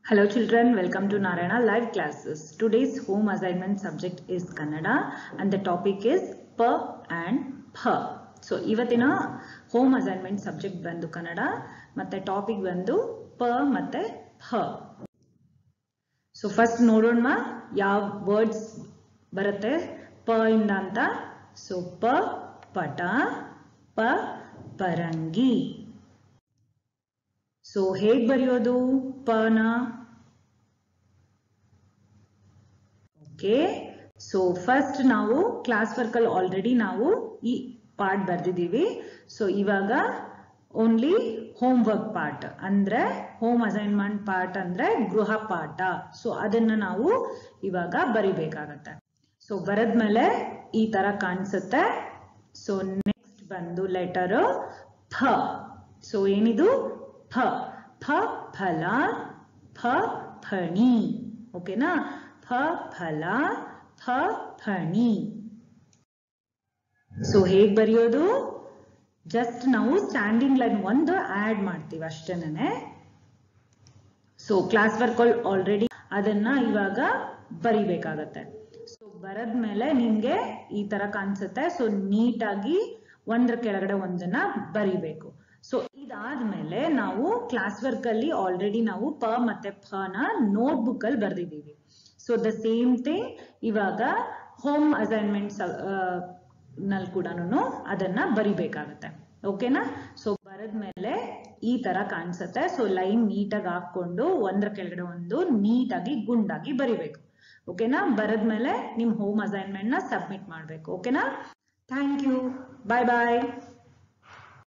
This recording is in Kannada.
Hello children, welcome to Narayana live classes. Today's home assignment subject is Kannada and the topic is pa and pha. So ivatina home assignment subject bandu Kannada matte topic bandu pa matte pha. So first nodonma yav words barutte pa inda anta. So pa pata, pa parangi. So ಹೇಗೆ ಬರೆಯೋದು ಪನ? ಓಕೆ, ಸೊ ಫಸ್ಟ್ ನಾವು ಕ್ಲಾಸ್ ವರ್ಕ್ ಅಲ್ಲಿ ಆಲ್ರೆಡಿ ನಾವು ಈ ಪಾರ್ಟ್ ಬರ್ದಿದ್ದೀವಿ. ಸೊ ಇವಾಗ ಓನ್ಲಿ ಹೋಮ್ ವರ್ಕ್ ಪಾರ್ಟ್ ಅಂದ್ರೆ ಹೋಮ್ ಅಸೈನ್ಮೆಂಟ್ ಪಾರ್ಟ್ ಅಂದ್ರೆ ಗೃಹ ಪಾಠ. ಸೊ ಅದನ್ನ ನಾವು ಇವಾಗ ಬರಿಬೇಕಾಗತ್ತೆ. ಸೊ ಬರದ್ಮೇಲೆ ಈ ತರ ಕಾಣಿಸುತ್ತೆ. ಸೊ ನೆಕ್ಸ್ಟ್ ಬಂದು ಲೆಟರ್ ಫ. ಸೊ ಏನಿದು फ फ फल फ फणी. ओकेना, फ फल फ फणी. ಸೊ ಹೇಗೆ ಬರೆಯೋದು? ಜಸ್ಟ್ ನಾವು ಸ್ಟ್ಯಾಂಡಿಂಗ್ ಲೈನ್ ಒಂದು ಆಡ್ ಮಾಡ್ತೀವಿ ಅಷ್ಟೇನೆ. ಸೊ ಕ್ಲಾಸ್ ವರ್ಕ್ ಆಲ್ರೆಡಿ ಅದನ್ನ ಇವಾಗ ಬರಿಬೇಕಾಗತ್ತೆ. ಸೊ ಬರದ್ಮೇಲೆ ನಿಮ್ಗೆ ಈ ತರ ಕಾಣಿಸುತ್ತೆ. ಸೊ ನೀಟಾಗಿ ಒಂದ್ರ ಕೆಳಗಡೆ ಒಂದನ್ನ ಬರಿಬೇಕು. ಸೊ ಇದಾದ್ಮೇಲೆ ನಾವು ಕ್ಲಾಸ್ ವರ್ಕ್ ಅಲ್ಲಿ ಆಲ್ರೆಡಿ ನಾವು ಪ ಮತ್ತೆ ಫ ನ ನೋಟ್ ಬುಕ್ ಅಲ್ಲಿ ಬರ್ದಿದ್ದೀವಿ. ಸೊ ದ ಸೇಮ್ ಥಿಂಗ್ ಇವಾಗ ಹೋಮ್ ಅಸೈನ್ಮೆಂಟ್ ನಲ್ಲಿ ಕೂಡ ಅದನ್ನ ಬರಿಬೇಕಾಗತ್ತೆ. ಓಕೆನಾ? ಸೊ ಬರದ್ಮೇಲೆ ಈ ತರ ಕಾಣಿಸುತ್ತೆ. ಸೊ ಲೈನ್ ನೀಟಾಗಿ ಹಾಕೊಂಡು ಒಂದ್ರ ಕೆಳಗಡೆ ಒಂದು ನೀಟಾಗಿ ಗುಂಡಾಗಿ ಬರಿಬೇಕು. ಓಕೆನಾ? ಬರದ್ಮೇಲೆ ನಿಮ್ ಹೋಮ್ ಅಸೈನ್ಮೆಂಟ್ ನ ಸಬ್ಮಿಟ್ ಮಾಡ್ಬೇಕು. ಓಕೆನಾ? Thank you. Bye bye.